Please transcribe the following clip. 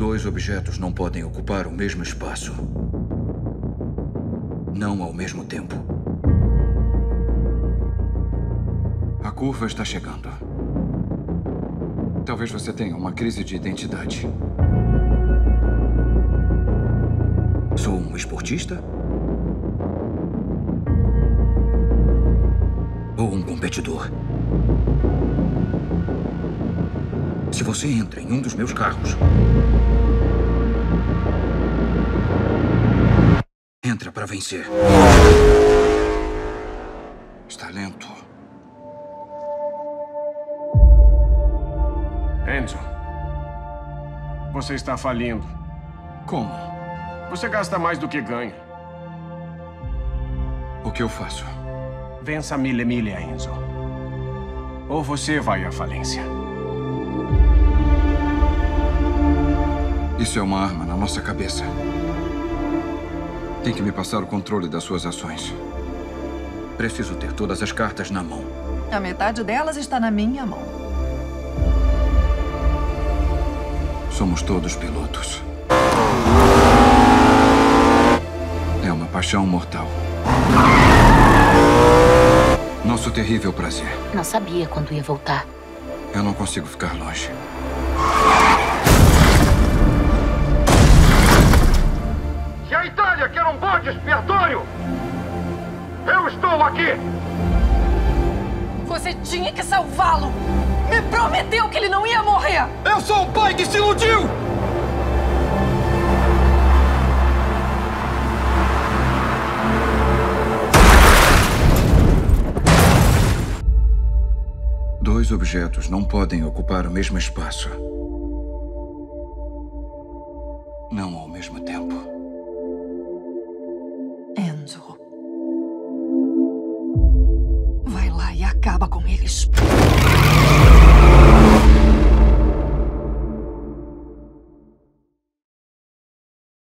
Dois objetos não podem ocupar o mesmo espaço. Não ao mesmo tempo. A curva está chegando. Talvez você tenha uma crise de identidade. Sou um esportista? Ou um competidor? Se você entra em um dos meus carros, entra para vencer. Está lento. Enzo, você está falindo. Como? Você gasta mais do que ganha. O que eu faço? Vença Mille Miglia, Enzo. Ou você vai à falência. Isso é uma arma na nossa cabeça. Tem que me passar o controle das suas ações. Preciso ter todas as cartas na mão. A metade delas está na minha mão. Somos todos pilotos. É uma paixão mortal. Nosso terrível prazer. Não sabia quando ia voltar. Eu não consigo ficar longe. Se a Itália quer um bode expiatório, eu estou aqui! Você tinha que salvá-lo! Me prometeu que ele não ia morrer! Eu sou um pai que se iludiu! Dois objetos não podem ocupar o mesmo espaço. Não ao mesmo tempo. Enzo. Vai lá e acaba com eles.